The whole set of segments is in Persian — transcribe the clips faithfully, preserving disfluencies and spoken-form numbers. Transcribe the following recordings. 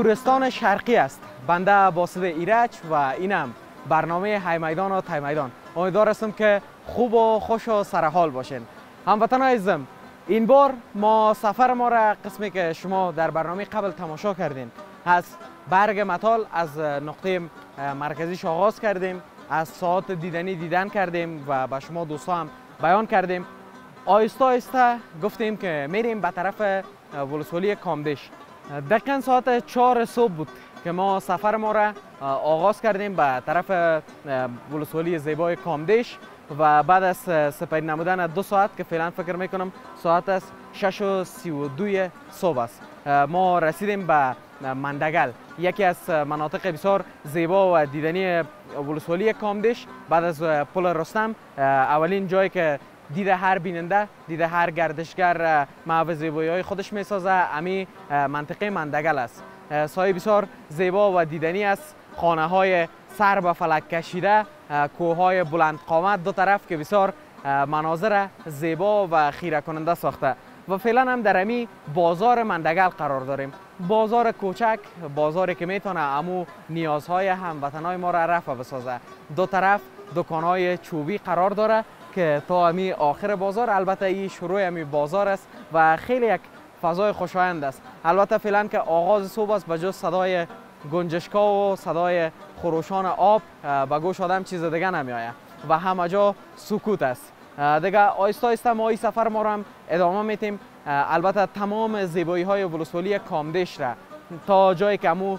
نورستان شرقی است. بنده باسط ایرج و اینم برنامه های میدان و تای میدان. امیدوار هستم که خوب و خوش و سرحال باشین. هموطنان عزیزم، این بار ما سفر ما را قسمی که شما در برنامه قبل تماشا کردین از برگ متال از نقطه مرکزیش آغاز کردیم، از ساعات دیدنی دیدن کردیم و به شما دوستا هم بیان کردیم. آهسته آهسته گفتیم که میریم به طرف ولسوالی کامدیش. دقیقاً ساعت چهار صبح بود که ما سفر ما را آغاز کردیم به طرف ولسوالی زیبای کامدیش و بعد از سپری نمودن دو ساعت که فعلا فکر میکنم ساعت است شش و سی و دو صبح است، ما رسیدیم به مندگل، یکی از مناطق بسیار زیبا و دیدنی ولسوالی کامدیش. بعد از پل رستم اولین جایی که دیده هر بیننده، دیده هر گردشگر محو زیبایی های خودش میسازه امی منطقه مندگل است. سایه بسیار زیبا و دیدنی است، خانه های سر به فلک کشیده، کوه های بلند قامت دو طرف که بسیار مناظر زیبا و خیره کننده ساخته. و فعلا هم در امی بازار مندگل قرار داریم، بازار کوچک، بازاری که میتونه امو نیازهای هموطنای ما را رفع بسازه. دو طرف دکانهای چوبی قرار داره که تا امی آخر بازار، البته این شروع امی بازار است و خیلی یک فضای خوشایند است. البته فعلا که آغاز صبح است، به جز صدای گنجشکا و صدای خروشان آب به گوش آدم چیز دیگه نمیآید و همه جا سکوت است. دیگه آهسته آهسته ما این سفر ما را هم ادامه میتیم. البته تمام زیبایی های ولسوالی کامدیش را تا جایی که امو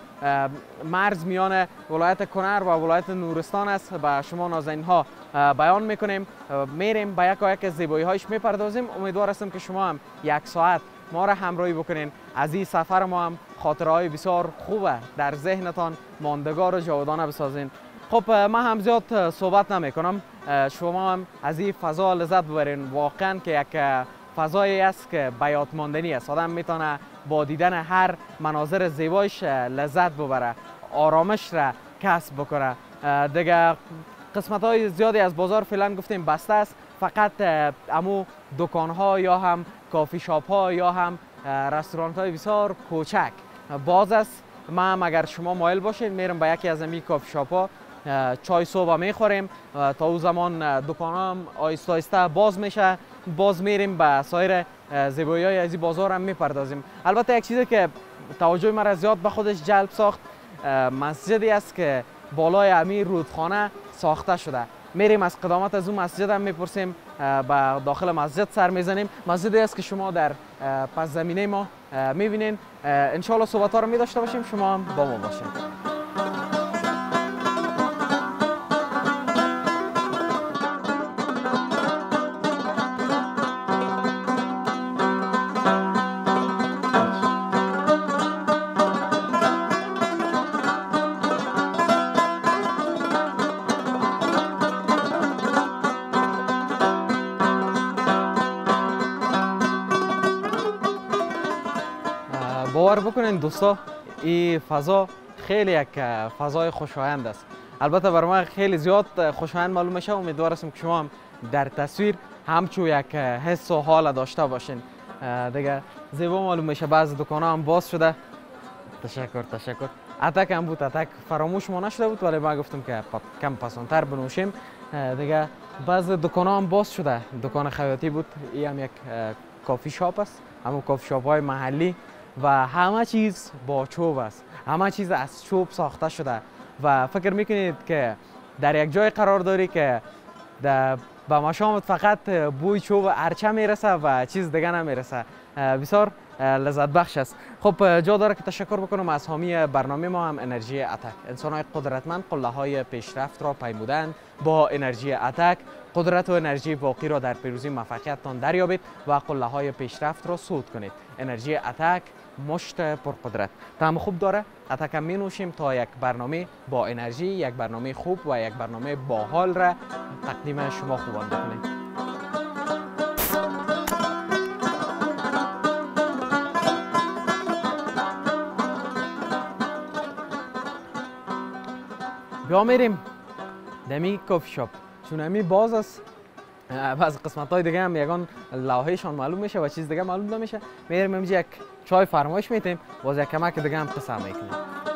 مرز میان ولایت کنر و ولایت نورستان است به شما نازنین ها بیان میکنیم. میریم به یک یک زیبایی هایش میپردازیم. امیدوار هستم که شما هم یک ساعت ما را همراهی بکنین. از این سفر ما هم خاطره های بسیار خوبه در ذهنتان ماندگار و جاودانه بسازین. خب من هم زیاد صحبت نمی کنم، شما هم از این فضا لذت ببرین. واقعا که یک فضایی است که به یاد ماندنی است. آدم میتونه با دیدن هر مناظر زیبایش لذت ببره، آرامش را کسب بکنه. دیگه قسمت های زیادی از بازار فعلا گفتیم بسته است، فقط امو دکان ها یا هم کافی شاپ ها یا هم رستوران های بسیار کوچک باز است. ما هم اگر شما مایل باشید میرم به یکی از این کافی شاپ ها چای صبح میخوریم، تا او زمان دکان ها هم آهسته آهسته باز میشه، باز میریم به سایر زیبایی های از این بازار هم میپردازیم. البته یک چیزی که توجه مرا زیاد به خودش جلب ساخت، مسجدی است که بالای امیر رودخانه ساخته شده. میریم از قدامت از اون مسجد هم میپرسیم، به داخل مسجد سر میزنیم. مسجدی است که شما در پس زمینه ما میبینین. انشالله صحبت ها رو می داشته باشیم، شما هم با ما باشین. باور بکنین دوستا، این فضا خیلی یک فضای خوشایند است. البته برای من خیلی زیاد خوشایند معلوم میشه. امیدوار هستم که شما هم در تصویر همچون یک حس و حال داشته باشین. دیگه زیبا معلوم میشه. بعض دکان ها هم باز شده. تشکر تشکر. اتک هم بود، اتک فراموش ما نشده بود، ولی ما گفتم که کم پسندتر بنوشیم. دیگه بعض دکان ها هم باز شده. دکان خیاطی بود، این هم یک کافی شاپ است، همون کافی شاپ های محلی و همه چیز با چوب است، همه چیز از چوب ساخته شده و فکر میکنید که در یک جای قرار داری که به مشامت فقط بوی چوب ارچه میرسه و چیز دیگه نمیرسه. بسیار لذت بخش است. خب جا داره که تشکر بکنم از حامی برنامه ما هم انرژی اتک. انسان‌های قدرتمند قله های پیشرفت را پیمودند. با انرژی اتک قدرت و انرژی باقی را در پیروزی موفقیتتان دریابید و قله های پیشرفت را صعود کنید. انرژی اتک مشت پرقدرت. طعم خوب داره. اتک می نوشیم تا یک برنامه با انرژی، یک برنامه خوب و یک برنامه باحال را تقدیم شما خوبان بکنیم. بیا میریم دمی کافی شاپ، چون امی باز است. بعض قسمت های دیگه هم یگان لوحهشان معلوم میشه و چیز دیگه معلوم نمیشه. میریم اینجا یک چای فرمایش میتیم، باز یک کمک دیگه هم قسم میکنیم.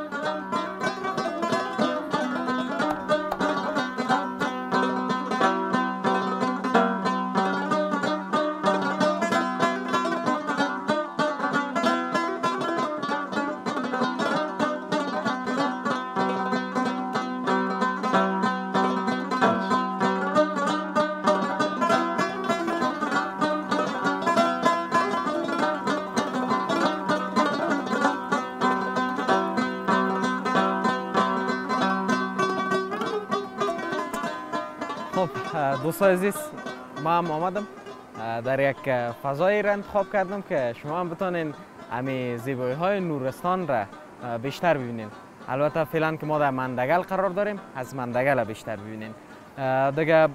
خب دوستان عزیز، ما هم آمدم در یک فضایی را انتخاب کردم که شما هم بتونین همین زیبایی های نورستان را بیشتر ببینین. البته فعلا که ما در مندگل قرار داریم، از مندگل بیشتر ببینین. دیگه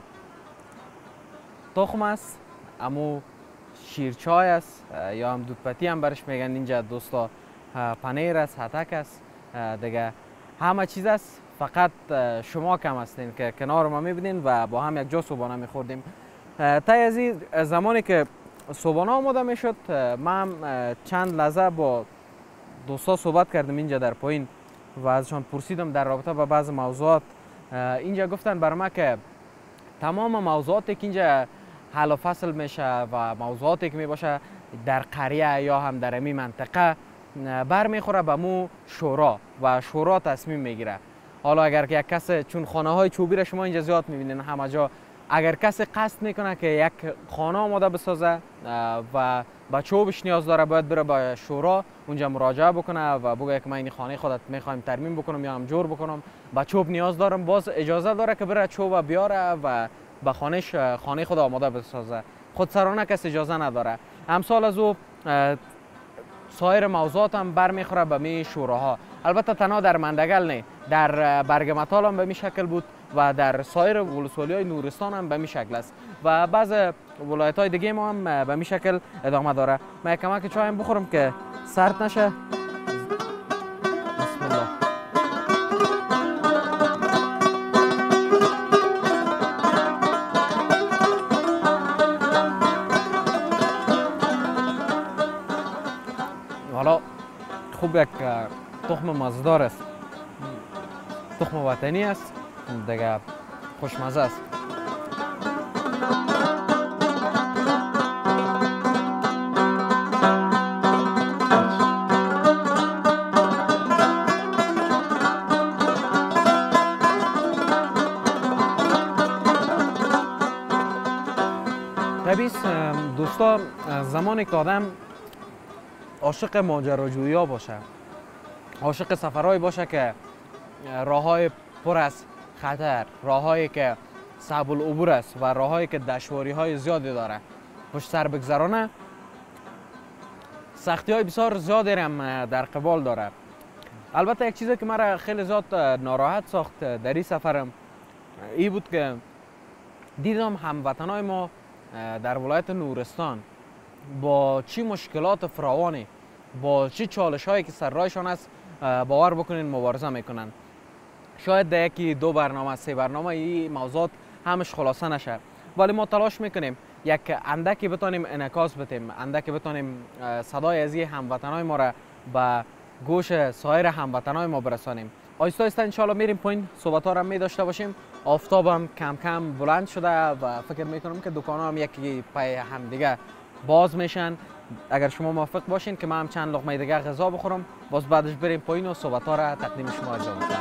تخم است، امو شیرچای است یا هم دودپتی هم برش میگن اینجا دوستا، پنیر است، هتک است، دیگه همه چیز است. فقط شما کم هستین که کنار ما میبینین و با هم یک جا صبحانه میخوردیم. تا از زمانی که صبحانه آماده میشد، من چند لحظه با دوستا صحبت کردم اینجا در پایین و ازشان پرسیدم در رابطه با بعض موضوعات. اینجا گفتن بر ما که تمام موضوعاتی که اینجا حل و فصل میشه و موضوعاتی که میباشه در قریه یا هم در امی منطقه برمیخوره به مو شورا و شورا تصمیم میگیره. حالا اگر که یک کس، چون خانه های چوبی را شما اینجا زیاد میبینین همه جا، اگر کسی قصد میکنه که یک خانه آماده بسازه و با چوبش نیاز داره، باید بره با شورا اونجا مراجعه بکنه و بگه که من این خانه خودت میخوایم ترمیم بکنم یا هم جور بکنم، با چوب نیاز دارم، باز اجازه داره که بره چوب بیاره و با خانهش خانه خود آماده بسازه. خودسرانه کس اجازه نداره. امثال از او سایر موضوعات هم برمیخوره به می شوراها. البته تنها در مندگل نه، در برگمتال هم به می شکل بود و در سایر ولسوالی های نورستان هم به می شکل است و بعض ولایت های دیگه ما هم به می شکل ادامه داره. من کمک چای هم بخورم که سرد نشه. بسم الله. حالا خوب یک تخم مزدار است، تخم وطنی است، دیگه خوشمزه است. طبیعی دوستا، زمانی که آدم عاشق ماجراجویی ها باشه، عاشق سفرهایی باشه که راههای پر از خطر، راههایی که صعب العبور است و راههایی که دشواری های زیادی داره پشت سر بگذرانه، سختی های بسیار زیادی هم در قبال داره. البته یک چیزی که مرا خیلی زیاد ناراحت ساخت در این سفرم ای بود که دیدم هموطنای ما در ولایت نورستان با چی مشکلات فراوانی، با چی چالش هایی که سر راهشان است باور بکنین مبارزه میکنن. شاید در یکی دو برنامه، سه برنامه این موضوعات همش خلاصه نشه، ولی ما تلاش میکنیم یک اندکی بتونیم انعکاس بدیم، اندکی بتونیم صدای از این هموطنای ما را به گوش سایر هموطنای ما برسانیم. آیسته آیسته انشالله میریم پایین، صحبت ها را می داشته باشیم. آفتاب هم کم کم بلند شده و فکر میکنم که دکان ها هم یکی پای هم دیگه باز میشن. اگر شما موافق باشین که من هم چند لقمه دیگه غذا بخورم، باز بعدش بریم پایین و صحبت ها را تقدیم شما انجام بدم.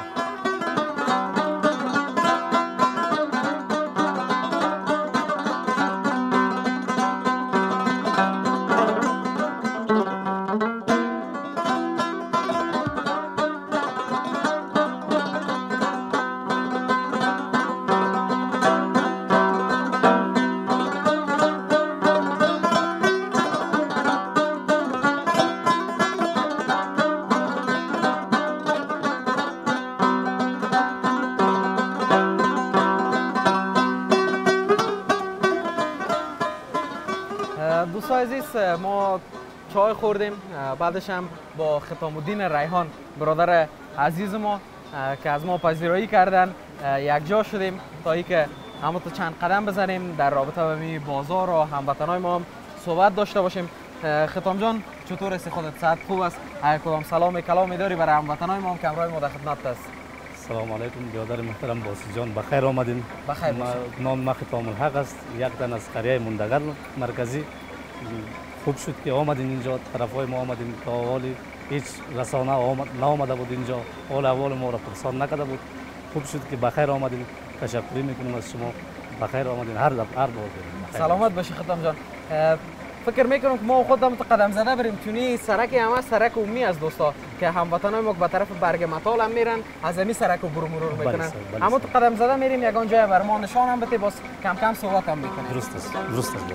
دوستان عزیز، ما چای خوردیم، بعدش هم با ختام الدین ریحان برادر عزیز ما که از ما پذیرایی کردن یک جا شدیم تا ای که همه تو چند قدم بزنیم در رابطه با می بازار و هموطنای ما هم صحبت داشته باشیم. ختام جان، چطور است خودت؟ صحت خوب است؟ اگر کدام سلام کلامی داری برای هموطنان ما که همراه ما در خدمت است؟ سلام علیکم برادر محترم باسی جان، بخیر آمدین. بخیر باشید. نام ما خطام الحق است، یک تن از قریه مندگل مرکزی. خوب شد که آمدین اینجا، طرفای ما آمدین تا حالی هیچ رسانه آمد نآمده بود اینجا، حال احوال ما را پرسان نکرده بود. خوب شد که بخیر آمدین. تشکر میکنم از شما. بخیر آمدین هر دفعه هر بار. سلامت باشی خطام جان. فکر میکنم که ما خودم قدم زده بریم چونی سرک هم است، سرک عمومی از دوستا که هموطنان ما به طرف برگ مطال هم میرن، از همین سرک رو برو مرور میکنن. اما تو قدم زده میریم یگان جای بر ما نشان هم بده، باز کم کم صحبت هم میکنیم. درست است. درست است.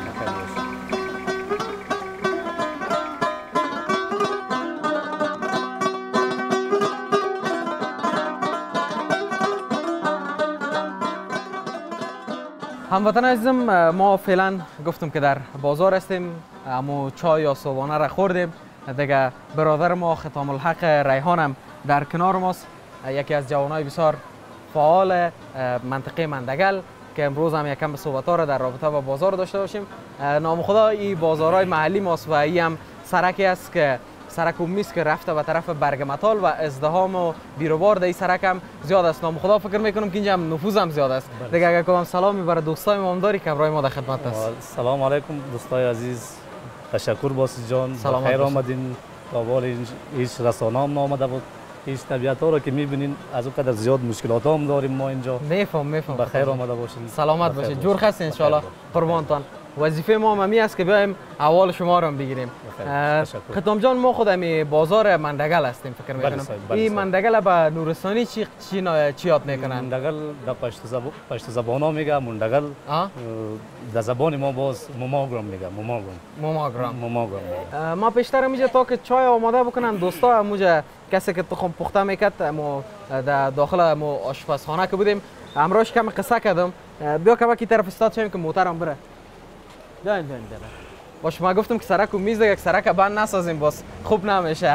هموطنان عزیزم، ما فعلا گفتم که در بازار هستیم، اما چای یا صبحانه را خوردیم. دیگه برادر ما ختام الحق ریحان هم در کنار ماست، یکی از جوانای بسیار فعال منطقه مندگل که امروز هم یکم به صحبت‌ها را در رابطه با بازار داشته باشیم. نام خدا این بازارهای محلی ماست و این هم سرکی است که سرک عمومی است که رفته به طرف برگ مطال و ازدحام و بیروبار در این سرک هم زیاد است. نام خدا فکر میکنم که اینجا هم نفوذ هم زیاد است. دیگه اگر کدام سلامی برای دوستای ما هم داری که برای ما در خدمت است. سلام علیکم دوستای عزیز، تشکر باسی جان، خیر آمدین. تا حال هیچ رسانه هم نآمده بود، هیچ طبیعت ها رو که میبینین از اون قدر زیاد مشکلات هم داریم ما اینجا. میفهم میفهم. بخیر آمده باشین. سلامت باشید. جور خست ان شاء الله. قربانتان. وظیفه ما همی است که بیایم احوال شما رو بگیریم. ختام جان، ما خودمی بازار مندگل هستیم فکر میکنم. این مندگل به نورستانی چی چی چی یاد میکنن؟ مندگل در پشت زبان پشت زبانا میگه مندگل. در زبان ما باز موماگرام میگه. موماگرام. موماگرام. موماگرام. ما پیشتر میگه تا که چای آماده بکنن دوستا، موجه کسی که تخم پخته میکرد، ما در داخل ما آشپزخانه که بودیم امروز کم قصه کردم. بیا که کی طرف استاد شیم که موترم بره. جان جان جان. باش ما گفتم که سرک و میز یک سرک بند نسازیم، باز خوب نمیشه.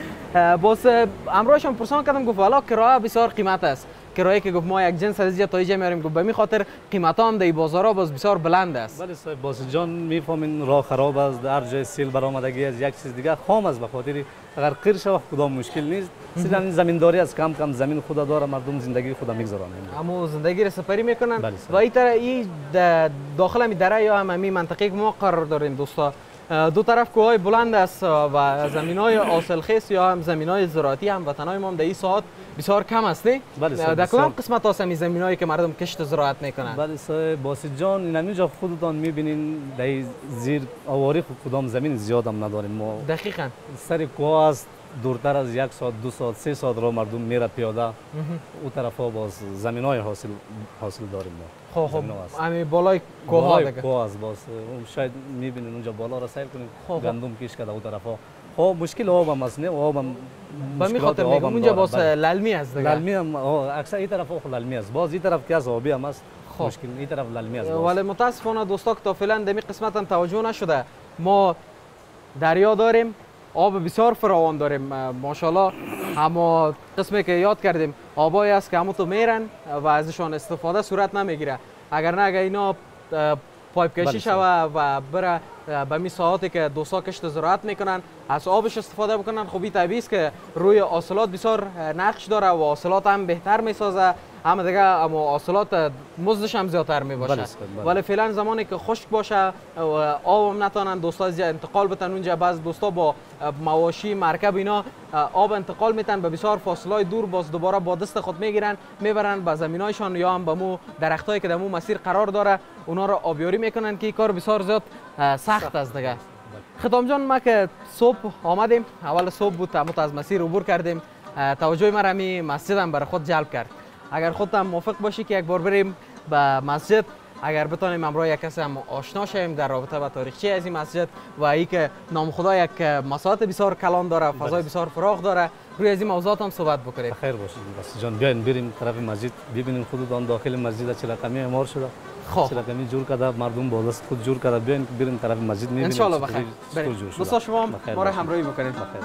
باز امروز هم پرسان کردم، گفت والا کرایه بسیار قیمت است. کرایه که گفت ما یک جنس از اینجا تا اینجا میاریم، گفت به می خاطر قیمت ها هم در بازارها باز بسیار بلند است. بله صاحب باز جان میفهمین راه خراب است، در جای سیل برآمدگی از یک چیز دیگه خام است، به خاطر اگر قیر شود کدام مشکل نیست. سیدن این زمینداری از کم کم زمین خدا داره، مردم زندگی خدا میگذرانند. اما زندگی را سپری میکنن و این طرح این داخل می دره یا هم می منطقه که ما قرار داریم دوستا، دو طرف کوههای بلند است و زمینای حاصلخیز یا هم زمینای زراعتی هم وطنای ما در این ساعت بسیار کم است. بله در کدام قسمت هست این زمینایی که مردم کشت زراعت میکنن؟ بله صاحب باسی جان، این همینجا خودتان میبینین در زیر آواری کدام زمین زیاد هم نداریم ما. دقیقاً سر کوه است، دورتر از یک ساعت دو ساعت سه ساعت را مردم میره پیاده. اون طرفا باز زمینای حاصل حاصل داریم ما. خب خب همین بالای کوه ها دیگه. کوه است باز شاید میبینین اونجا بالا را سیر کنین، گندم کش کرده اون طرفا. خب مشکل آب هم است، نه آب هم به می خاطر میگم اونجا باز للمی است دیگه. للمی هم اکثر این طرف خود للمی است، باز این طرف که از آبی هم است. مشکل این طرف للمی است. ولی متاسفانه دوستا که تا فعلا در این قسمت هم توجه نشده، ما دریا داریم، آب بسیار فراوان داریم ماشاءالله. اما قسمی که یاد کردیم آبایی است که همون تو میرن و ازشان استفاده صورت نمیگیره. اگر نه اگر اینا پایپ کشی شوه و بره به می ساعتی که دوستا کشت زراعت میکنن از آبش استفاده بکنن، خب این طبیعی است که روی حاصلات بسیار نقش داره و حاصلات هم بهتر میسازه، اما دیگه اما حاصلات مزدش هم زیادتر می باشه. ولی فعلا زمانی که خشک باشه و آب هم نتونن دوستا از انتقال بتن اونجا، بعض دوستا با مواشی مرکب اینا آب انتقال میتن به بسیار فاصله دور، باز دوباره با دست خود میگیرن میبرن به زمینایشان یا هم به مو درختایی که در مو مسیر قرار داره اونا رو آبیاری میکنن که این کار بسیار زیاد سخت است دیگه. ختام جان، ما که صبح آمدیم، اول صبح بود، اما از مسیر عبور کردیم، توجه ما را می مسجد هم برای خود جلب کرد. اگر خودت هم موافق باشی که یک بار بریم به مسجد، اگر بتونیم امروز یک کسی هم آشنا شویم در رابطه با تاریخچه از این مسجد و ای که نام خدا یک مساحت بسیار کلان داره، فضای بسیار فراخ داره، روی از این موضوعات هم صحبت بکنیم. خیر باشید بس جان، بیاین بریم طرف مسجد ببینیم خودتان داخل مسجد چه رقمی اعمار شده. خب چه رقمی جور کرده مردم با دست خود جور کرده، بیاین بریم طرف مسجد میبینیم ان شاء الله. بخیر بریم دوستا، شما ما را همراهی بکنید. بخیر.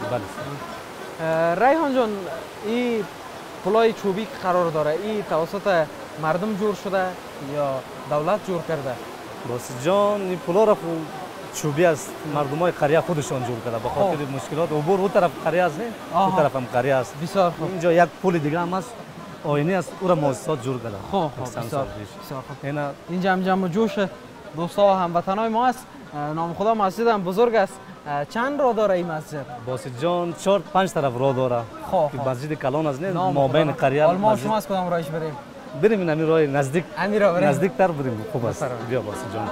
بله. ریحان جان، این پلای چوبی که قرار داره این توسط مردم جور شده یا دولت جور کرده؟ باسی جان، این پلا را چوبی است، مردم های قریه خودشان جور کرده به خاطر مشکلات عبور. اون طرف قریه است، اون طرف هم قریه است. بسیار خوب. اینجا یک پل دیگه هم است، آینه است، او را مؤسسات جور کرده. خوب خوب، بسیار خوب. اینجا هم جمع جوش دوستا و هموطنای ما است. نام خدا مسجد هم بزرگ است. چند راه داره این مسجد؟ باسی جان، چهار پنج طرف راه داره. خوب که مسجد کلان است، نه مابین قریه. حال ما شما از کدام راهش بریم؟ بریم این همین راه نزدیک. همین راه بریم. نزدیک تر بریم. خوب است. بیا باسی جان.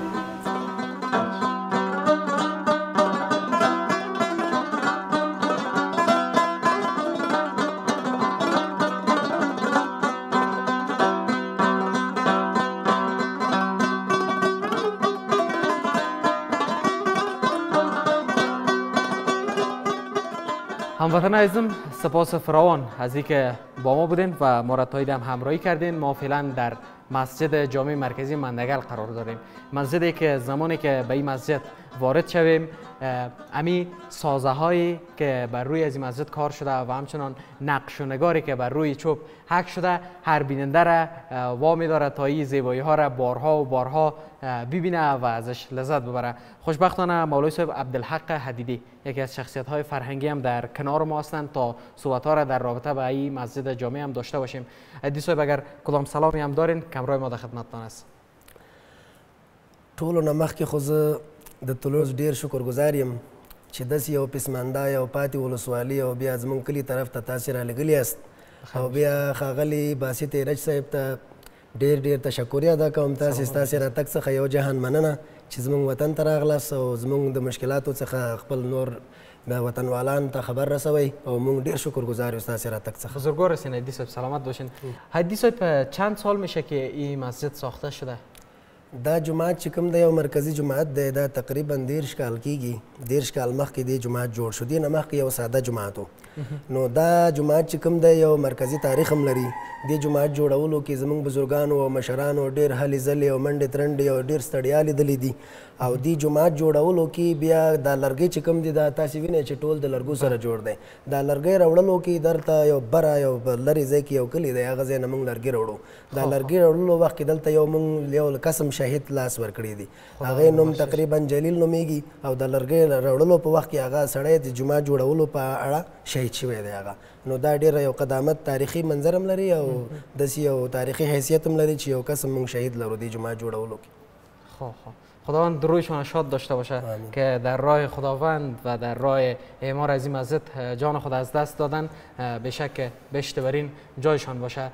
هموطنان عزیزم، سپاس فراوان از اینکه با ما بودین و ما را تا هم همراهی کردین. ما فعلا در مسجد جامع مرکزی مندگل قرار داریم. مسجدی که زمانی که به این مسجد وارد شویم، امی سازه هایی که بر روی از این مسجد کار شده و همچنان نقش و نگاری که بر روی چوب حک شده، هر بیننده را وامی داره تا این زیبایی ها را بارها و بارها ببینه و ازش لذت ببره. خوشبختانه مولوی صاحب عبدالحق حدیدی، یکی از شخصیت های فرهنگی، هم در کنار ما هستند تا صحبت ها را در رابطه با این مسجد جامع هم داشته باشیم. حدیدی صاحب، اگر کدام سلامی هم دارین، کمرای ما در خدمتتان است. ټولو نه مخکې خو زه د تولوز ډېر شکرګزار یم چې داسې یو پسمانده یو پاتې ولسوالي او بیا زموږ کلي طرف ته تاسې رالېږلي یاست. او بیا ښاغلي باسط ایرج صاحب ته ډېر ډېر تشکر ادا کوم. تاسې ستاسې راتګ څخه یو جهان مننه چې زموږ وطن ته راغلاست او زموږ د مشکلاتو څخه خپل نور د وطنوالانو ته خبر رسوئ او موږ ډېر شکرګزار یو ستاسې راتګ څخه. بزرگوار هستین حدیدی صاحب، سلامت باشین. حدیدی صاحب، چند سال میشه که این مسجد ساخته شده؟ دا جماعت چې کوم دی یو مرکزی جماعت دی، دا تقریبا دیرش کال کېږي. دیرش کال مخکې دې جماعت جوړ شو. دې نه مخکې یو ساده جماعت و. نو دا جماعت چې کوم دی یو مرکزی تاریخ هم لري. دې جماعت جوړولو کې زموږ بزرګانو او مشرانو ډېر هلې ځلې او منډې ترنډې او ډېر ستړیا لیدلې دي. او دې جماعت جوړولو کې بیا دا لرګی چې کوم دی دا تاسې وینئ چې ټول د لرګو سره جوړ دی. دا لرګی راوړلو کې دلته یو بره یو لرې ځای کې یو کلی دی، هغه ځای نه موږ لرګي راوړو. دا لرګي راوړلو وخت کې دلته یو موږ یو قسم شهید لاس ورکړی دی. هغې نوم تقریبا جلیل نومیږي او د لرګي راوړلو په وخت کې هغه سړی د جومات جوړولو په اړه شهید شوی دی هغه. نو دا ډېره یو قدامت تاریخي منظر هم لري او داسې یو تاریخي حیثیت هم لري چې یو قسم موږ شهید لرو دې جومات جوړولو کې. خب خب خداوند رویشان شاد داشته باشه که در راه خداوند و در راه اعمار از این مسجد جان خود از دست دادن، به شک بهشت برین جایشان باشه.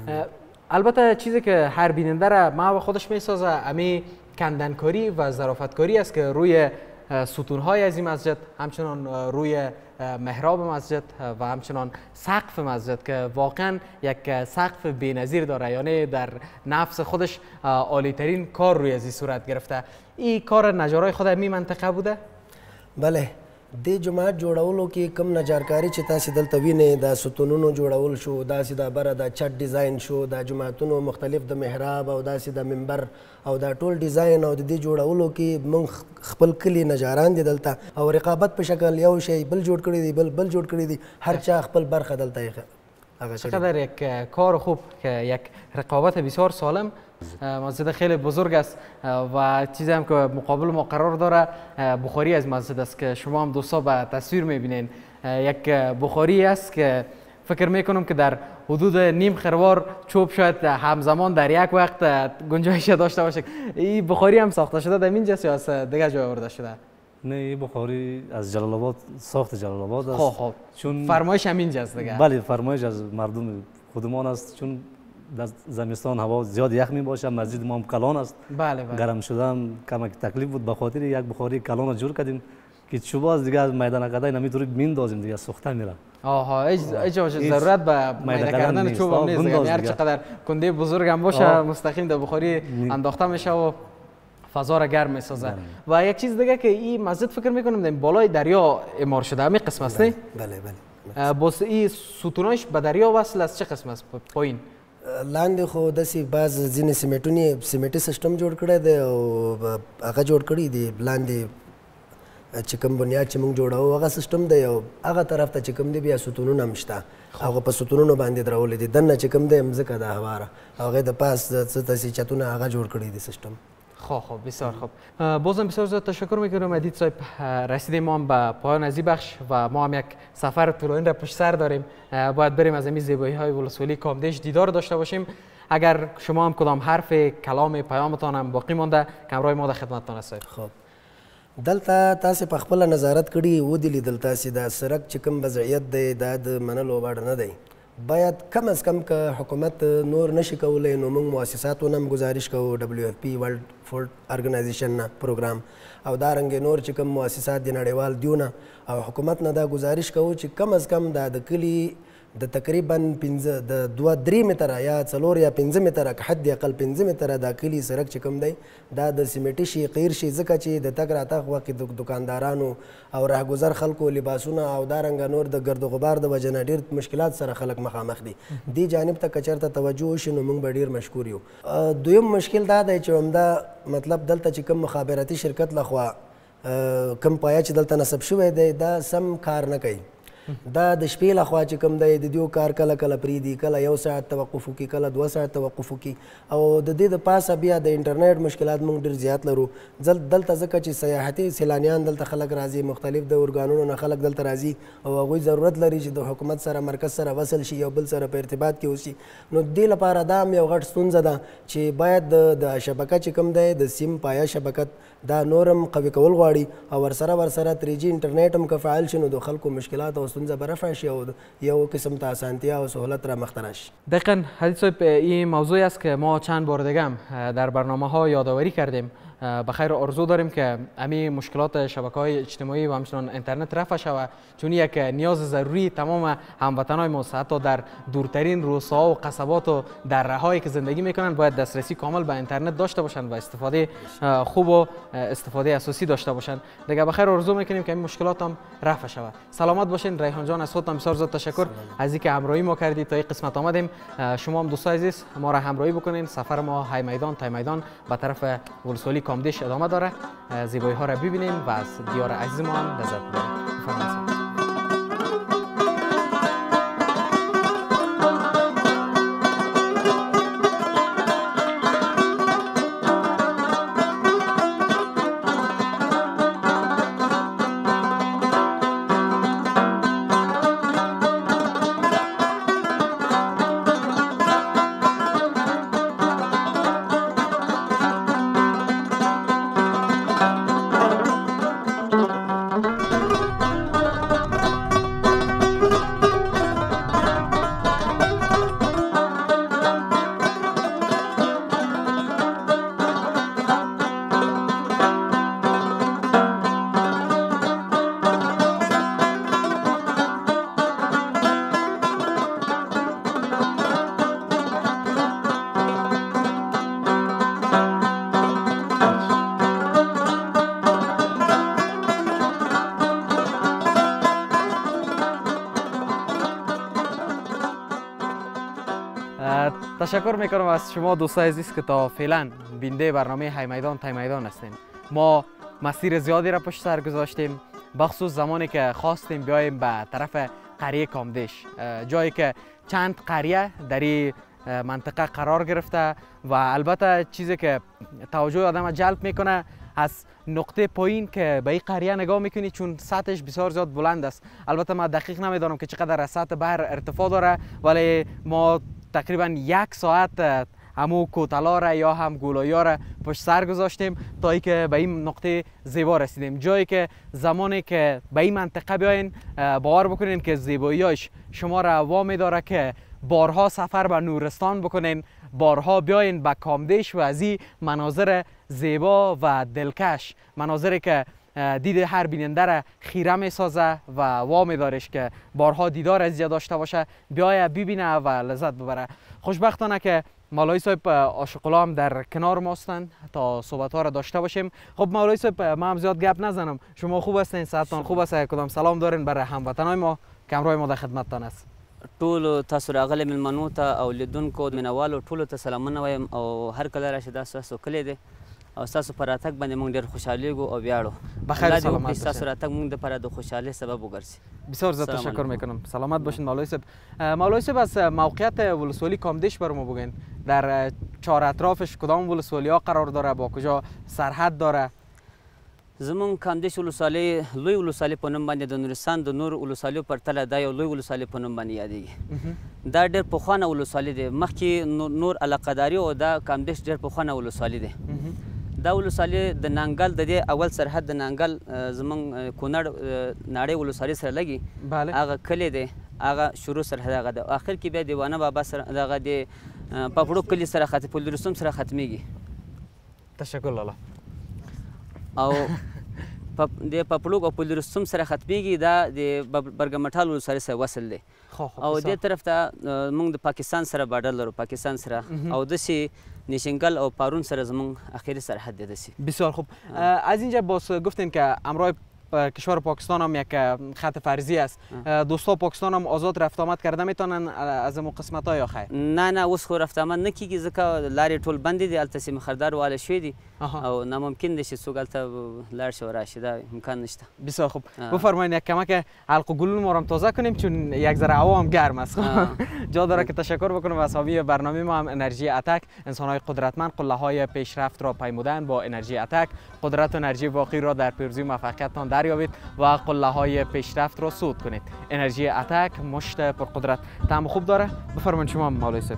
البته چیزی که هر بیننده را ما خودش میسازه امی کندنکاری و ظرافتکاری است که روی ستونهای از این مسجد، همچنان روی محراب مسجد و همچنان سقف مسجد که واقعا یک سقف بی‌نظیر داره، یعنی در نفس خودش عالی ترین کار روی از این صورت گرفته. این کار نجارای خود می منطقه بوده؟ بله، د جماعت جوړولو کې کم نجارکاری چې تاسې دلته وینئ، دا ستونونو جوړول شو، داسې دا بره دا چت ډیزاین شو، دا جوماتونو مختلف د محراب او داسې د منبر او دا ټول ډیزاین او د دې جوړولو کې موږ خپل کلي نجاران دي دلته او رقابت په شکل یو شی بل جوړ کړی دی، بل بل جوړ کړی دی، هر چا خپل برخه دلته چقدر یک کار خوب که یک رقابت بسیار سالم. مسجد خیلی بزرگ است و چیزی هم که مقابل ما قرار داره بخاری از مسجد است که شما هم دوستا به تصویر میبینین. یک بخاری است که فکر میکنم که در حدود نیم خروار چوب شاید همزمان در یک وقت گنجایش داشته باشه. این بخاری هم ساخته شده در اینجاست یا از دیگه جای آورده شده؟ نه، این بخاری از جلال آباد، ساخت جلال آباد است. خب خب چون فرمایش هم اینجاست دیگه. بله، فرمایش از مردم خودمان است، چون در زمستان هوا زیاد یخ می باشه. مسجد ما هم کلان است. بله بله. گرم شدن کمک تکلیف بود، به خاطر یک بخاری کلان جور کردیم که چوب از دیگه از میدان کدای نمیتونید میندازیم دیگه، سوخته میره. آها، هیچ ضرورت به میده کردن چوب هم نیست دیگه. هر چقدر کنده بزرگ هم باشه مستقیم در بخاری انداخته میشه و فضا را گرم میسازه. و یک چیز دیگه که این مسجد فکر میکنم در بالای دریا اعمار شده، همین قسم است نه؟ بله بله. باز این ستوناش به دریا وصل از چه قسم است پایین؟ لاندې خو داسې بعض ځینې سیمټونې سیمټي سیستم جوړ کړی دی او هغه جوړ کړي دي لاندې چې کوم بنیاد چې موږ جوړوو هغه سیستم دی او هغه طرف ته چې کوم دی بیا ستونونه هم شته هغه په ستونونو باندې درولې دي دننه چې کوم دی مځکه ده هواره هغې د پاس څه داسې چتونه هغه جوړ کړي دي سیستم. خب خب بسیار خوب. بازم بسیار زیاد تشکر میکنم ادید صاحب. رسیدیم ما هم به پایان از این بخش و ما هم یک سفر طولانی را پشت سر داریم. باید بریم از این زیبایی های ولسوالی کامدیش دیدار داشته باشیم. اگر شما هم کدام حرف کلام پیامتان هم باقی مانده کمرای ما در خدمتتان است. خب دلته تاسې په خپله نظارت کړي ودې لیدل تاسې دا سړک چې کوم وضعیت دی دا د منلو وړ نه دی. باید کم از کم که حکومت نور نشي کولی نو موږ مؤسساتو نه هم گزارش کوو ډبلیو اف پی ورلډ فوډ ارګنایزیشن نه پروګرام او دارنګې نور چې کوم مؤسسات دي نړیوال دیونه او حکومت نه دا گزارش کوو چې کم از کم دا د کلي د تقریبا پنځه د دوه درې متره یا څلور یا پنځه متره که حد اقل پنځه متره دا کلي سړک چې کوم دی دا د سیمټي شي قیر شي ځکه چې د تګ راتګ وخت د دکاندارانو او راهګذر خلکو لباسونه او دارنګه نور د ګرد و غبار د وجه نه ډېر مشکلات سره خلک مخامخ دي. دې جانب ته که چېرته توجه وشي نو موږ به ډېر مشکور یو. دویم مشکل دا دی چې همدا مطلب دلته چې کوم مخابراتي شرکت لخوا کوم پایه چې دلته نصب شوی دی دا سم کار نه کوي. دا د شپې لخوا چې کوم دی د دیو کار کله کله پرېږدي کله یو ساعت توقف وکړي کله دوه ساعت توقف وکړي او د دې د پاسه بیا د انټرنیټ مشکلات موږ ډېر زیات لرو. دلته ځکه چې سیاحتي سیلانیان دلته خلک راځي مختلف د ارګانونو نه خلک دلته راځي او هغوی ضرورت لري چې د حکومت سره مرکز سره وصل شي یو بل سره په ارتباط کې اوسي. نو دې لپاره دا هم یو غټ ستونزه ده چې باید د شبکه چې کوم دی د سیم پایه شبکت دا نورم قوي کول غواړي او ورسره ورسره تری جي انټرنیټ هم که فعال شي نو د خلکو مشکلات او ستونزه به رفع شي او یو قسم ته اسانتیا و سهولت را مخترع شي. دقیقاً حدیث صاحب این موضوعی است که ما چند بار دیگه هم در برنامه ها یادآوری کردیم. بخیر آرزو داریم که همین مشکلات شبکه های اجتماعی و همچنان اینترنت رفع شود چون یک نیاز ضروری تمام هموطنان ما حتی در دورترین روستاها و قصبات و دره‌هایی که زندگی میکنند باید دسترسی کامل به اینترنت داشته باشند و استفاده خوب و استفاده اساسی داشته باشند. دیگه بخیر آرزو میکنیم که این مشکلات هم رفع شود. سلامت باشین. ریحان جان از خودتان بسیار زیاد تشکر از اینکه همراهی ما کردید تا این قسمت آمدیم. شما هم دوستان عزیز ما را همراهی بکنین. سفر ما های میدان تا میدان به طرف ولسوالی کامدیش ادامه داره. زیبایی ها را ببینیم و از دیار عزیز ما هم لذت ببریم. تشکر میکنم از شما دوستان عزیز که تا فعلا بیننده برنامه های میدان تای میدان هستیم. ما مسیر زیادی را پشت سر گذاشتیم بخصوص زمانی که خواستیم بیایم به طرف قریه کامدیش جایی که چند قریه در این منطقه قرار گرفته و البته چیزی که توجه آدم جلب میکنه از نقطه پایین که به این قریه نگاه میکنی چون سطحش بسیار زیاد بلند است. البته من دقیق نمیدانم که چقدر از سطح بحر ارتفاع داره ولی ما تقریبا یک ساعت همو کوتلا را یا هم گولایی را پشت سر گذاشتیم تا ای که به این نقطه زیبا رسیدیم. جایی که زمانی که به این منطقه بیاین باور بکنین که زیباییش شما را وامی داره که بارها سفر به نورستان بکنین بارها بیاین به کامدیش و از این مناظر زیبا و دلکش مناظری که دید هر بیننده را خیره می سازه و وامی دارش که بارها دیدار از اینجا داشته باشه بیایه ببینه و لذت ببره. خوشبختانه که مولوی صاحب عاشق‌الله هم در کنار ما هستند تا صحبت ها را داشته باشیم. خب مولوی صاحب ما هم زیاد گپ نزنم شما خوب هستین صحتتان خوب است کدام سلام دارین برای هموطنان ما کمرای ما در خدمتتان است. ټول تاسو راغلي مېلمنو ته او لیدونکو مینوالو ټولو ته سلامونه وایم او هر کله راشي دا ستاسو کلی دی او ستاسو په راتګ باندې موږ ډېر خوشحالیږو او ویاړو. بخیر الله دې سلامت وکړي ستاسو باشین. راتګ موږ دپاره د خوشحالۍ سبب وګرځي. بسیار زیاد سلام تشکر علیکم. میکنم. سلامت باشین مولوی صاحب. مولوی صاحب از موقعیت ولسوالی کامدیش بر ما بگین. در چهار اطرافش کدام ولسوالی ها قرار داره؟ با کجا سرحد داره؟ زمونږ کامدیش ولسوالۍ لوی ولسوالۍ په نوم باندې د نورستان د نور ولسوالیو پرتله دا یو لوی ولسوالۍ په نوم باندې یادېږي. دا ډېر پخوانه ولسوالي دی. مخکې نور علاقهداري او دا کامدیش ډېر پخوانه ولسوالي دی. دا ولسوالي د نانګل د دې اول سرحد د نانګل زمونږ کونړ ناړۍ ولسوالۍ سره لګي. هغه کلی دی، هغه شروع سرحد هغه دی. اخر کې بیا دیوانه بابا سره دغه د پاپړو کلي سره ختم پلرستم سره ختمیږي. تشکر لالا. او د پاپړوک او پلرستم سره ختمیږي. دا د برګمټال ولسوالۍ سره وصل دی. او دې طرف ته موږ د پاکستان سره بارډر لرو، پاکستان سره. او داسې نیشنگل او پارون سره زمون اخیری سرحد دیده سی. بسیار خوب. از اینجا باز گفتین که همراه کشور پاکستان هم یک خط فرضی است. دوستا پاکستان هم آزاد رفت آمد کرده میتونن از اون قسمت ها یا خیر؟ نه نه اوس خو رفت آمد نکیږي ځکه لارې ټول بندې دي. هلته سیمه خردار واله شوي دي او ناممکن دی چې څوک هلته لاړ شي او راشي. دا امکان نشته. بسیار خوب. بفرمایید یک کمک حلق و گلول ما هم تازه کنیم چون یک ذره هوا هم گرم است. جا داره که تشکر بکنم از حامی برنامه ما هم انرژی اتک. انسان‌های قدرتمند قله‌های پیشرفت را پیمودن با انرژی اتک. قدرت و انرژی واقعی را در پیروزی و موفقیتتان دریابید و قله‌های پیشرفت را صعود کنید. انرژی اتک مشت پرقدرت. طعم خوب داره. بفرمایید شما مولوی صاحب.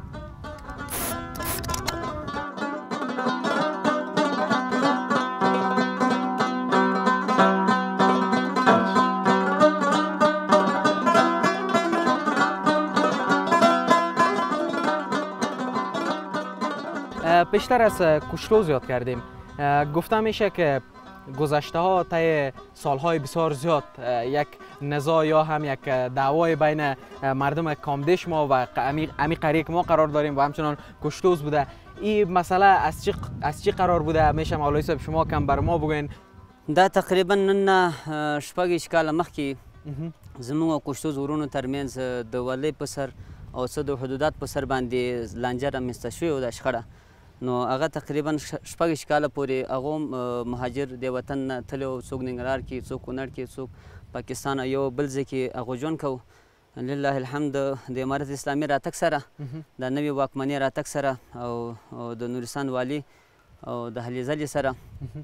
پیشتر از کشتو زیاد کردیم. گفته میشه که گذشته ها طی سالهای بسیار زیاد یک نزاع یا هم یک دعوای بین مردم کامدیش ما و امی قریه که ما قرار داریم و همچنان کشتوز بوده. این مسئله از چی از چی قرار بوده؟ میشه مولوی صاحب شما کم بر ما بگوین. دا تقریبا نن شپږ کاله مخکې زموږ او کشتوز ورونو ترمنځ د ولۍ په سر او څه د حدودات په سر باندې لانجه رامنځته شوې وه د شخړه. نو هغه تقریبا شپږ کاله پورې هغه مهاجر د وطن نه تللی و. څوک ننګرهار کې، څوک کونړ کې، څوک پاکستان او یو بل ځای کې هغه ژوند کوو. لله الحمد د امارت اسلامي راتګ سره د نوې واکمنۍ راتګ سره او د نورستان والي او د هلې ځلې سره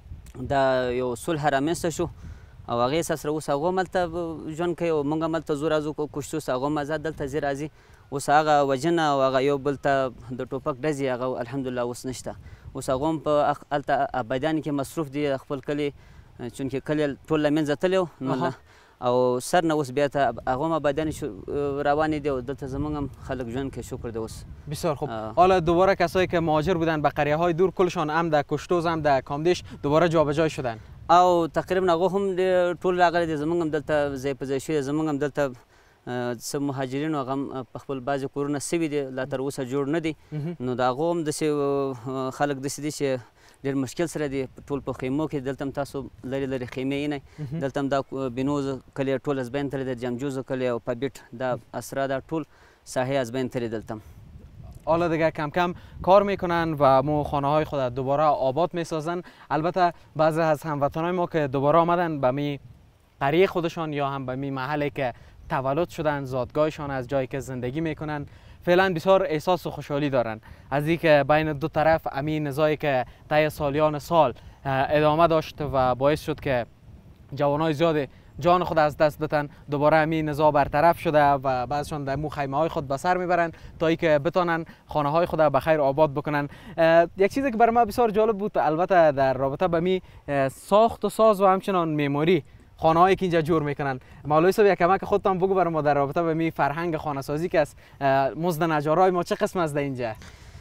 دا یو صلح رامنځته شو او هغې اساس سره اوس هغه هم هلته ژوند کوي او موږ هم هلته ځو راځو کشتو هغه هم ازاد دلته ځي راځي. اوس هغه وژنه او هغه یو بل ته د ټوپک ډزې هغه الحمدلله اوس نشته. اوس هغه هم په هلته آبادیانو کې مصروف دي خپل کلي، چونکې کلي ټول له منځه تللی و نو او سر نه اوس بیا ته هغه هم آبادیان روانې دي او دلته زموږ هم خلک ژوند کوي. شکر دی اوس. بسیار خوب. حالا دوباره کسایی که مهاجر بودن به قریه های دور کلشان هم در کشتوز هم در کامدیش دوباره جابجا شدن او تقریبا هغه هم ټول راغلي دي. زموږ هم دلته ځای په ځای شوي. زموږ هم دلته څه مهاجرین هغه هم په خپل بعضې کورونه سوي دي لا تر اوسه جوړ نه دي. نو د هغو هم داسې خلک داسې دي چې ډېر مشکل سره دي. ټول په خیمو کې دلته هم تاسو لرې لرې خیمې وینئ. دلته هم دا بینوز کلی ټول از بین تللی دی، جمجوز کلی او پابیټ دا اسرا دا ټول ساحې از بین تللی دلته. حالا دیگه کم کم کار میکنن و مو خانه های خود دوباره آباد میسازن. البته بعضی از هموطنان ما که دوباره آمدن به می قریه خودشان یا هم به می محلی که تولد شدن، زادگاهشان، از جایی که زندگی میکنن، فعلا بسیار احساس و خوشحالی دارن از اینکه بین دو طرف امی نزاعی که طی سالیان سال ادامه داشت و باعث شد که جوانای زیاد جان خود از دست دادن، دوباره امی نزاع برطرف شده و بعضشان در مو خیمه های خود به سر میبرن تا اینکه بتونن خانه های خود به خیر آباد بکنن. یک چیزی که برای ما بسیار جالب بود البته در رابطه به می ساخت و ساز و همچنان معماری خانه هایی که اینجا جور میکنن. مولوی صاحب یک کمک خودتان بگو برای ما در رابطه به می فرهنگ خانه سازی که است. مزد نجارای ما چه قسم است در اینجا؟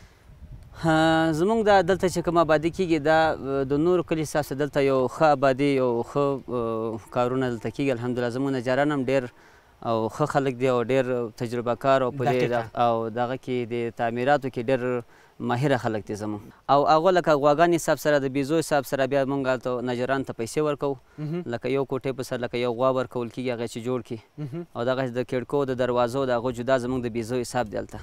زمونږ دا دلته چې کوم آبادي کېږي دا د نورو کلي حساب دلته یو ښه آبادي یو ښه کارونه دلته کېږي. الحمدلله زموږ نجاران هم ډېر او ښه خلک دي او ډېر تجربه کار او په دې او دغه کې د تعمیراتو کې ډېر ماهره خلک دي زموږ. او هغه لکه غواګانې حساب سره د بیزو حساب سره بیا موږ هلته نجارانو ته پیسې ورکوو. لکه یو کوټې په سر لکه یو غوا ورکول کېږي هغه چې جوړ کړي او دغه د کړکو د دروازو د هغو جدا زموږ د بیزو حساب دی هلته.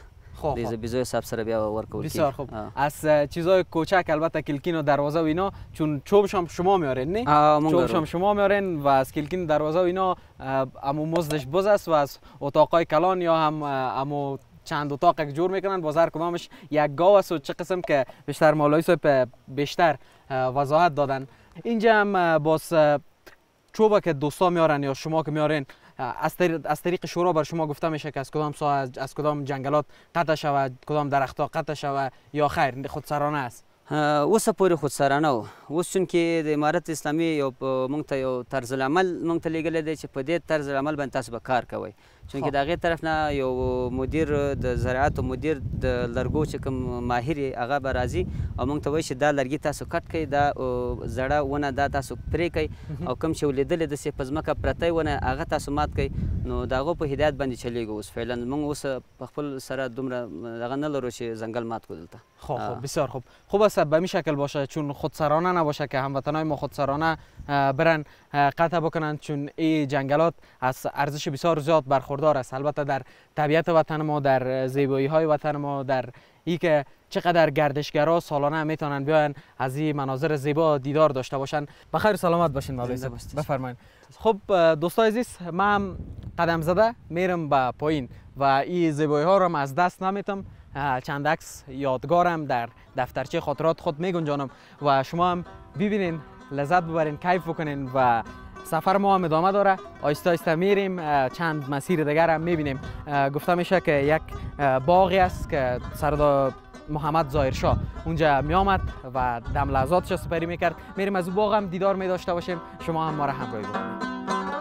د ویزای حساب سره بیا ورکول کیږي. بسیار خوب. از چیزای کوچک البته کلکین و دروازه و اینا چون چوبش هم شما میارین نه؟ چوبش هم شما میارین و از کلکین دروازه و اینا امو مزدش بز است و از اتاقای کلان یا هم امو چند اتاق جور میکنن باز هر کدامش یک گاو است و چه قسم که بیشتر مولوی صاحب بیشتر وضاحت دادن. اینجا هم باز چوبه که دوستا میارن یا شما که میارین از طریق از طریق شورا بر شما گفته میشه که از کدام ساحه از کدام جنگلات قطع شود، کدام درختها قطع شود یا خیر خودسرانه است؟ اوسه پورې خودسرانه و. اوس چون کې د امارت اسلامي یو موږ ته یو طرز العمل موږ ته لیږلی دی چې په دې طرز العمل باندې تاسو به کار کوئ. چون کې د هغې طرف نه یو مدیر د زراعت او مدیر د لرګو چې کوم ماهر یې هغه به راځي او موږ ته وایي چې دا لرګي تاسو کټ کړئ، دا زړه ونه دا تاسو پرې کړئ او کوم چې ولیدلې داسې په ځمکه پرتی ونه هغه تاسو مات کړئ. نو د هغو په هدایت باندې چلیږو. اوس فعلا موږ اوس په خپل سره دومره دغه نه لرو چې ځنګل مات کړو دلته. خب خب بسیار خوب. خوب است به این شکل باشه چون خودسرانه نباشه که هموطنای ما خودسرانه برن قطع بکنن چون این جنگلات از ارزش بسیار زیاد برخوردار است. البته در طبیعت وطن ما، در زیبایی های وطن ما، در ای که چقدر گردشگرها سالانه میتونن بیاین از این مناظر زیبا دیدار داشته باشن. بخیر سلامت باشین مولوی صاحب. بفرمایید. خب دوستای عزیز ما هم قدم زده میرم به پایین و این زیبایی ها رو از دست نمیتم. چند عکس یادگارم در دفترچه خاطرات خود میگنجانم و شما هم ببینین، لذت ببرین، کیف بکنین و سفر ما هم ادامه داره. آیسته آیسته میریم، چند مسیر دیگر هم میبینیم. گفته میشه که یک باغی است که سردار محمد ظاهرشاه اونجا میامد و دم لحظاتش سپری میکرد. میریم از اون باغ هم دیدار میداشته باشیم. شما هم ما را همراهی بکنید.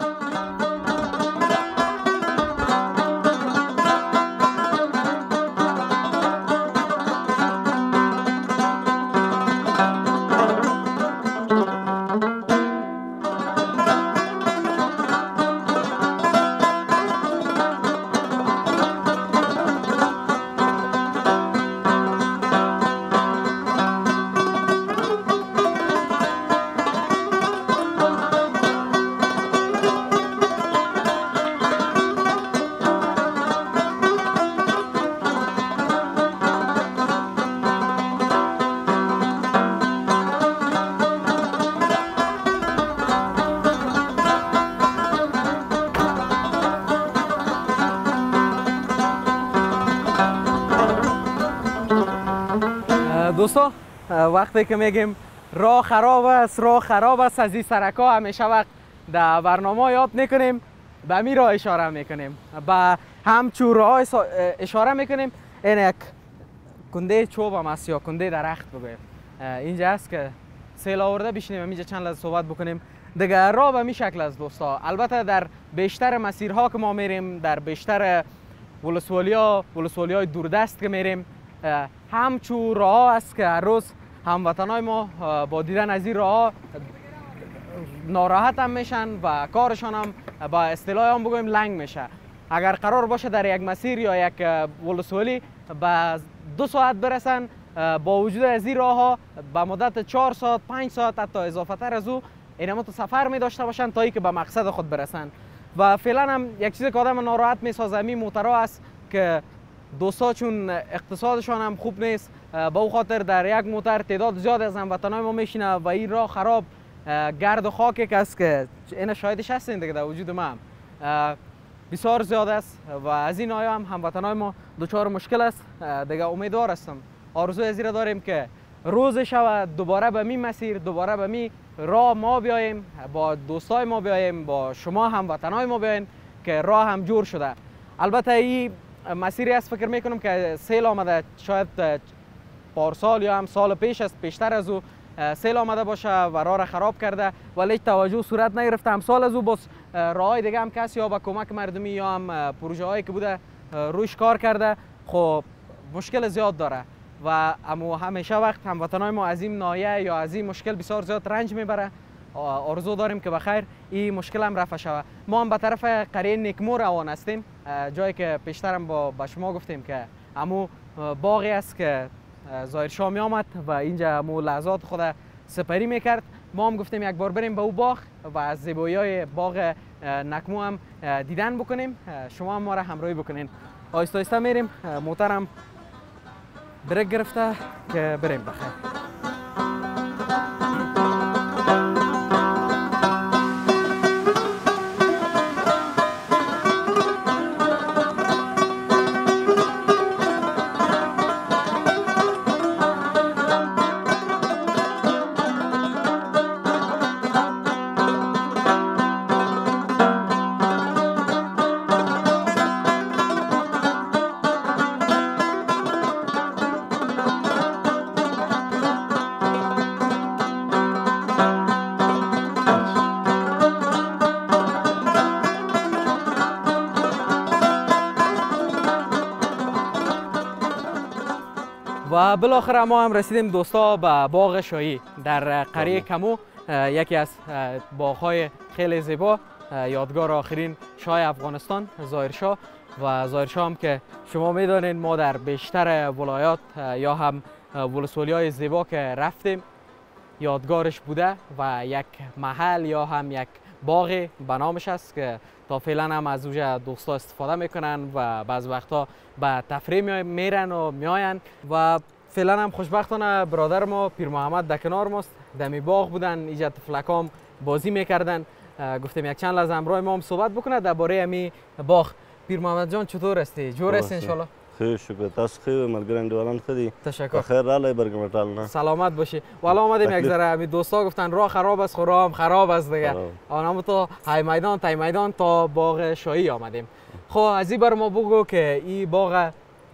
دوستا وقتی که میگیم راه خراب است، راه خراب است، از این سرکا همیشه وقت در برنامه یاد میکنیم به می راه اشاره میکنیم، به همچون راه اشاره میکنیم. این یک کنده چوب هم است یا کنده درخت بگویم. اینجا است که سیل آورده بشینیم اینجا چند لحظه صحبت بکنیم. دیگه راه به می شکل است دوستا. البته در بیشتر مسیرها که ما میریم، در بیشتر ولسوالی‌ها ولسوالی‌های دوردست که میریم، همچون راه است که هر روز هموطنای ما با دیدن از این راه ناراحت هم میشن و کارشان هم با اصطلاح هم بگویم لنگ میشه. اگر قرار باشه در یک مسیر یا یک ولسوالی به دو ساعت برسن، با وجود از این راه ها به مدت چهار ساعت پنج ساعت حتی اضافه تر از او اینما تو سفر می داشته باشن تا ای که به مقصد خود برسن. و فعلا هم یک چیزی که آدم ناراحت میسازه می موترها است که دوستا چون اقتصادشان هم خوب نیست، به او خاطر در یک موتر تعداد زیاد از هموطنای ما میشینه و این راه خراب گرد و خاکی که است که این شاهدش هستین دیگه در وجود ما هم بسیار زیاد است و از این آیا هم هموطنای ما دچار مشکل است. دیگه امیدوار هستم، آرزوی از این داریم که روز شود دوباره به می مسیر، دوباره به می راه ما بیاییم، با دوستای ما بیاییم، با شما هموطنای ما بیاییم که راه هم جور شده. البته این مسیری است فکر میکنم که سیل آمده، شاید پارسال یا هم سال پیش است، پیشتر از او سیل آمده باشه و راه را خراب کرده ولی توجه صورت نگرفته. امسال از او باز راههای دیگه هم کسی یا با کمک مردمی یا هم پروژه هایی که بوده رویش کار کرده. خب مشکل زیاد داره و اما همیشه وقت هموطنای ما از این نایه یا از این مشکل بسیار زیاد رنج میبره. آرزو داریم که بخیر این مشکل هم رفع شود. ما هم به طرف قریه نیکمو روان هستیم، جایی که پیشتر هم با, با شما گفتیم که امو باغی است که ظاهرشاه می آمد و اینجا امو لحظات خود سپری میکرد. ما هم گفتیم یک بار بریم به او باغ و از زیبایی های باغ نکمو هم دیدن بکنیم. شما هم ما را همراهی بکنین. آیسته آیسته میریم، موتر هم بریک گرفته که بریم بخیر. و بالاخره ما هم رسیدیم دوستا به باغ شاهی در قریه کمو، یکی از باغ‌های خیلی زیبا، یادگار آخرین شاه افغانستان ظاهرشاه. و ظاهرشاه هم که شما میدانید ما در بیشتر ولایات یا هم ولسوالی‌های زیبا که رفتیم یادگارش بوده و یک محل یا هم یک باغ به نامش است که تا فعلا هم از اوجه دوستا استفاده میکنن و بعض وقتا به تفریح میرن و میاین. و فعلا هم خوشبختانه برادر ما پیر محمد در کنار ماست، دمی باغ بودن، اینجا طفلکام بازی میکردن. گفتیم یک چند لحظه همراه ما هم صحبت بکنه درباره امی باغ. پیر محمد جان چطور هستی؟ جور هستی ان شاء الله؟ خیلی شکر. تاسو خیلی ملګری انډیوالان ښه دي؟ تشکر. خیر رالی برګمټال نه. سلامت باشی. والا آمدیم یک ذره امی دوستا گفتن راه خراب است، خو راه هم خراب است دیگه. آنم تو های میدان تای میدان تا باغ شاهی آمدیم. خب از این بر ما بگو که این باغ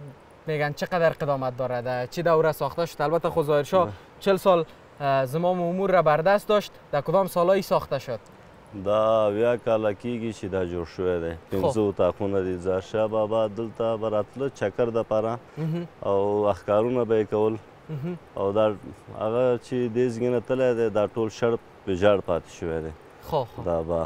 میگن چقدر قدامت داره، چه دوره ساخته شد؟ البته خود ظاهرشاه چهل سال زمام امور را بر دست داشت، در کدام سالایی ساخته شد؟ دا اویا کاله کېږي چې دا جوړ شوی دی. پنځه اتاقونه دي. ظاهرشاه بابا دلته به راتله چکر دپاره او اخکارونه به یې کول او دا هغه چې دې ځګې نه تللی دی دا ټول شړ ویجاړ پاتې شوی دی دا باغ.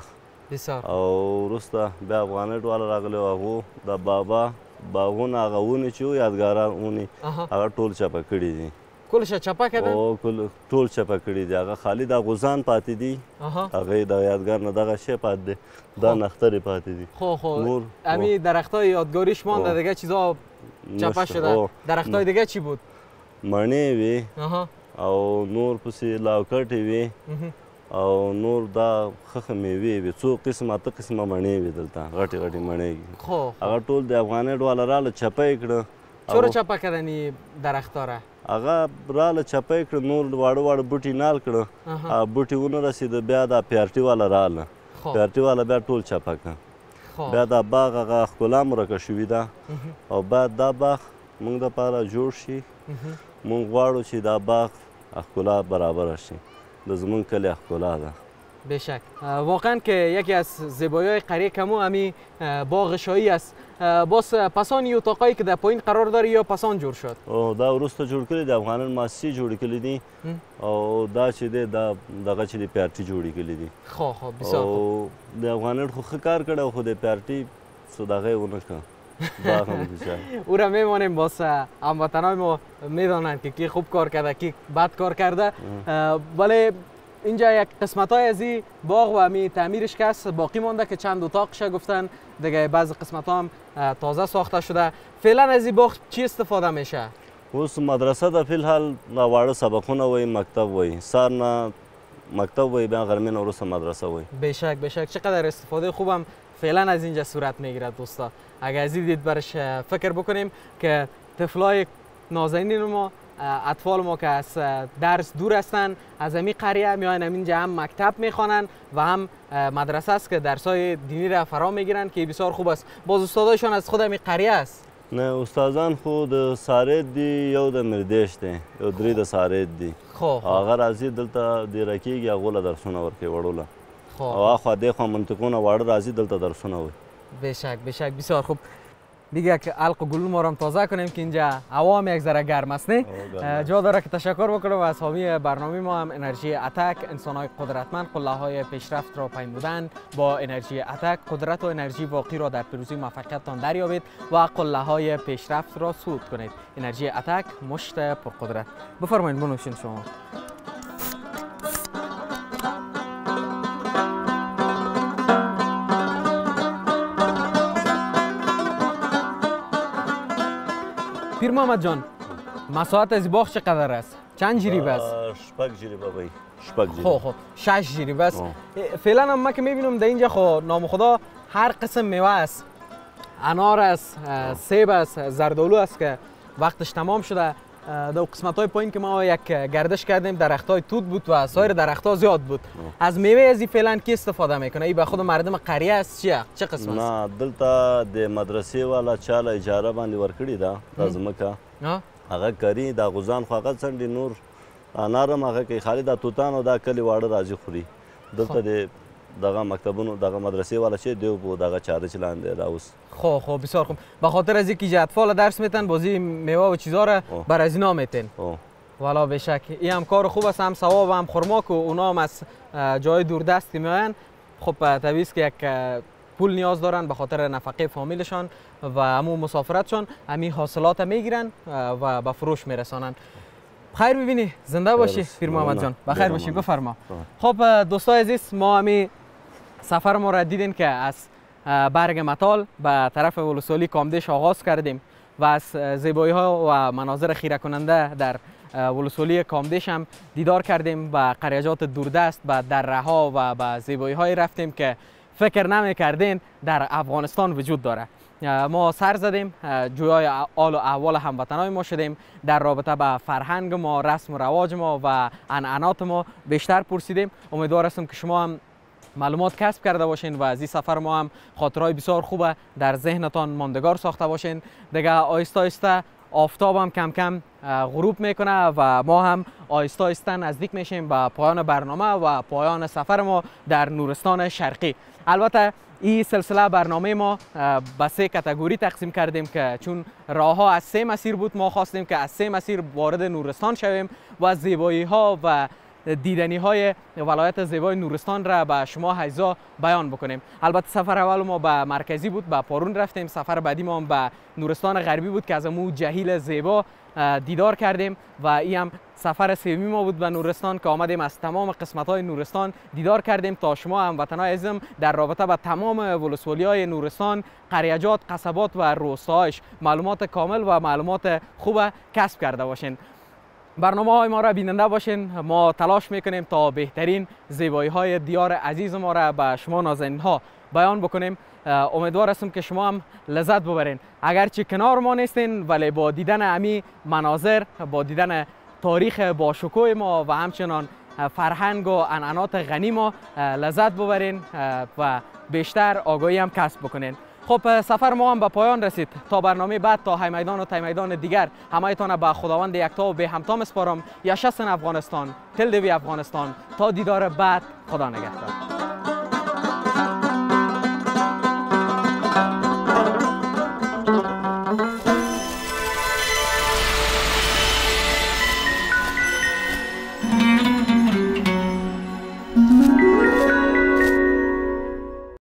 او وروسته بیا افغانۍ ډواله راغلی و، هغو د بابا باغونه هغه ونې چې وو یادګاران ونې هغه ټول چپه کړي دي. کلش چپه کردن؟ او کل ټول چپه کړي دي. هغه خالي دا غوزان پاتې دي، هغه د یادګار نه دغه شی پاتې دی، دا نخترې پاتې دي. خو خو امی درختای یادگاریش مانده دیگه چیزا چپه شده. درختای دیگه چی بود؟ مڼې وي او نور پسې لاوکټې وي او نور دا خخه میوې وي، څو قسم اته قسمه مڼې وي دلته، غټې غټې مڼې. هغه ټول د افغانۍ ډواله راله چپه یې کړه. چوره چپه کردن این درختا را؟ هغه راله چپه یې کړه، نور واړه واړه بوټي نال کړه، بوټي ونه رسېده، بیا دا پیارټي والا راله، پیارټي والا بیا ټول چپه کړه. بیا دا باغ هغه ښکلا مرکه شوي ده او باید دا باغ موږ دپاره جوړ شي. موږ غواړو چې دا باغ ښکلا برابره شي، د زموږ کلی ښکلا ده. بشک واقعا که یکی از زیبایی قریه کمو همی باغ شاهی است. باز پسان این اتاقایی که در پایین قرار داره یا پسان جور شد؟ دا وروسته جوړ کړي دي، افغانان ماسي جوړ کړي دي او دا چې دی دا دغه چې دی پیارټي جوړې کړي دي. خو خو بسیار خوب. او د افغانان خو ښه کار کړی خو د پیارټي څه دغه یې ونه کړه. او را میمانیم باز هموطنای ما میدانند که کی خوب کار کرده کی بد کار کرده. ولی اینجا یک قسمت های از این باغ و می تعمیرش که هست باقی مانده که چند اتاقش گفتن دیگه، بعضی قسمت ها هم تازه ساخته شده. فعلا از این باغ چی استفاده میشه؟ اوس مدرسه ده، فی الحال دا واړه سبقونه وای، مکتب وای، سار نه مکتب وای، بیا غرمه نه وروسته مدرسه وای. بشک بشک. چقدر استفاده خوبم فعلا از اینجا صورت میگیره دوستا. اگر از این دید برش فکر بکنیم که طفلای نازنین ما، اطفال ما که از درس دور هستن، از امی قریه میاین اینجا هم مکتب میخوانن و هم مدرسه است که درسای دینی را فرا میگیرن که بسیار خوب است. باز استادایشان از خود امی قریه است؟ نه، استادان خو د سارید دی، یو د مردیش دی، یو درې د سارید دی. خو هغه راځي دلته ډیره کېږي، هغو له درسونه ورکوي وړو له. او اخوا دېخوا منطقونه واړه راځي دلته درسونه وي. بشک بشک. بسیار خوب. دیگه که علق و گلو ما رو تازه کنیم که اینجا هوا هم یک ذره گرم است، نه؟ جا داره که تشکر بکنم از حامی برنامه ما هم انرژی اتک. انسان‌های قدرتمند قله‌های پیشرفت را پیمودند. با انرژی اتک قدرت و انرژی واقعی را در پیروزی موفقیتتان دریابید و قله‌های پیشرفت را صعود کنید. انرژی اتک مشت پرقدرت. بفرمایید بنوشین شما. پیر محمد جان، مساحت از باغ چقدر است؟ چند جریب است؟ شپږ جریبه بایی. شپږ جریبه. خب خب شش جریبه است. فعلا هم من که میبینم در اینجا خب نام خدا هر قسم میوه است. انار است، سیب است، زردآلو است که وقتش تمام شده. در قسمت های پایین که ما یک گردش کردیم درخت های توت بود و سایر درخت ها زیاد بود. از میوه ازی فعلا کی استفاده میکنه؟ ای به خود مردم قریه است چیه؟ چه قسم است؟ نه دلته د مدرسې والا چاله اجاره باندې ورکړې ده دا ځمکه هغه کري دا غوزان خو هغه څنډې نور انار هم هغه کوي خالي دا توتان او دا کلي واړه راځي خوري دلته د دغه مکتبونو دغه مدرسې والا چې دیو بو دغه چاره چلاندې راوس. خب خب بسیار خوب. به خاطر از اینکه اطفال درس میتن بازی میوه و چیزا را بر از اینا میتن. والا به شک این هم کار خوب است، هم ثواب هم خرما که اونا هم از جای دوردست میآیند. خب طبیعی است که یک پول نیاز دارن به خاطر نفقه فامیلشان و همون مسافرتشان همین حاصلات میگیرن و به فروش میرسانن. خیر ببینی زنده باشی پیر محمد جان. بخیر باشی بفرما. خب دوستای عزیز ما همین سفر ما را دیدین که از برگ متال به طرف ولسوالی کامدش آغاز کردیم و از زیبایی ها و مناظر خیره کننده در ولسوالی کامدش هم دیدار کردیم و قریجات دوردست و دره ها و به زیبایی های رفتیم که فکر نمی کردین در افغانستان وجود داره. ما سر زدیم، جویای آل و احوال هموطنای ما شدیم، در رابطه به فرهنگ ما، رسم و رواج ما و عنعنات ما بیشتر پرسیدیم. امیدوار هستم که شما هم معلومات کسب کرده باشین و از این سفر ما هم خاطرهای بسیار خوبه در ذهنتان ماندگار ساخته باشین. دیگه آیسته آیسته آفتاب هم کم کم غروب میکنه و ما هم آیسته آیسته نزدیک میشیم به پایان برنامه و پایان سفر ما در نورستان شرقی. البته این سلسله برنامه ما به سه کاتگوری تقسیم کردیم که چون راه ها از سه مسیر بود ما خواستیم که از سه مسیر وارد نورستان شویم و زیبایی ها و دیدنی های ولایت زیبای نورستان را به شما حیزا بیان بکنیم. البته سفر اول ما به مرکزی بود، به پارون رفتیم. سفر بعدی ما به نورستان غربی بود که از امو جهیل زیبا دیدار کردیم و این هم سفر سومی ما بود به نورستان که آمدیم از تمام قسمت های نورستان دیدار کردیم تا شما هموطنان عزیزم در رابطه با تمام ولسوالی های نورستان، قریجات، قصبات و روستاهایش معلومات کامل و معلومات خوب کسب کرده باشین. برنامه های ما را بیننده باشین. ما تلاش میکنیم تا بهترین زیبایی های دیار عزیز ما را به شما نازنین ها بیان بکنیم. امیدوار هستم که شما هم لذت ببرین. اگرچه کنار ما نیستین ولی با دیدن امی مناظر، با دیدن تاریخ باشکوه ما و همچنان فرهنگ و عنعنات غنی ما لذت ببرین و بیشتر آگاهی هم کسب بکنین. خب سفر ما هم به پایان رسید. تا برنامه بعد، تا های میدان و تای میدان دیگر، همه‌تان به خداوند یکتا و به همتا میسپارم. یشسن افغانستان، تل دوی افغانستان. تا دیدار بعد، خدا نگهدار.